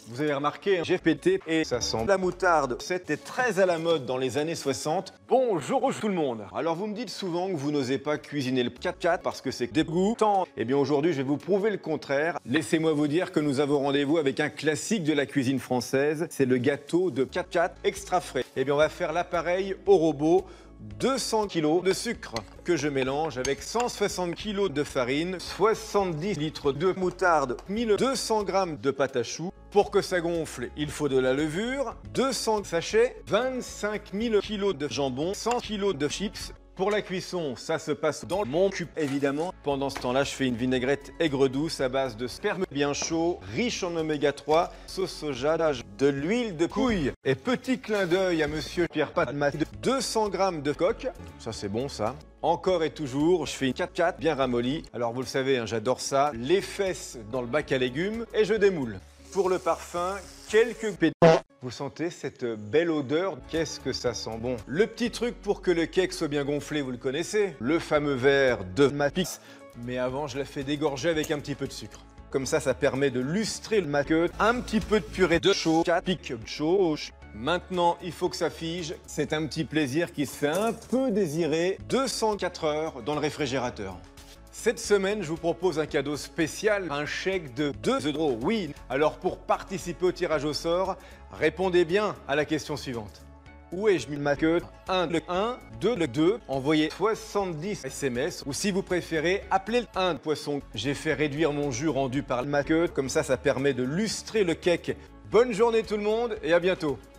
Vous avez remarqué, j'ai pété et ça sent la moutarde. C'était très à la mode dans les années 60. Bonjour tout le monde. Alors vous me dites souvent que vous n'osez pas cuisiner le 4x4 parce que c'est dégoûtant. Eh bien aujourd'hui, je vais vous prouver le contraire. Laissez-moi vous dire que nous avons rendez-vous avec un classique de la cuisine française. C'est le gâteau de 4x4 extra frais. Eh bien on va faire l'appareil au robot. 200 kg de sucre que je mélange avec 160 kg de farine, 70 litres de moutarde, 1200 g de pâte à choux. Pour que ça gonfle, il faut de la levure, 200 sachets, 25 000 kg de jambon, 100 kg de chips. Pour la cuisson, ça se passe dans mon cube évidemment. Pendant ce temps-là, je fais une vinaigrette aigre douce à base de sperme bien chaud, riche en oméga 3, sauce soja, de l'huile de couille. Et petit clin d'œil à monsieur Pierre Patmat, 200 g de coque. Ça c'est bon ça. Encore et toujours, je fais une 4x4 bien ramollie. Alors vous le savez, hein, j'adore ça. Les fesses dans le bac à légumes et je démoule. Pour le parfum, quelques pédales. Vous sentez cette belle odeur? Qu'est-ce que ça sent bon. Le petit truc pour que le cake soit bien gonflé, vous le connaissez. Le fameux verre de ma pizza. Mais avant, je la fais dégorger avec un petit peu de sucre. Comme ça permet de lustrer le maqueux. Un petit peu de purée de chaud, pique chaud. Maintenant, il faut que ça fige. C'est un petit plaisir qui se fait un peu désirer. 204 heures dans le réfrigérateur. Cette semaine, je vous propose un cadeau spécial, un chèque de 2 €. Oui, alors pour participer au tirage au sort, répondez bien à la question suivante. Où ai-je mis ma queue? 1, le 1, 2, le 2. Envoyez 70 SMS ou si vous préférez, appelez le 1 poisson. J'ai fait réduire mon jus rendu par ma queue, comme ça permet de lustrer le cake. Bonne journée tout le monde et à bientôt.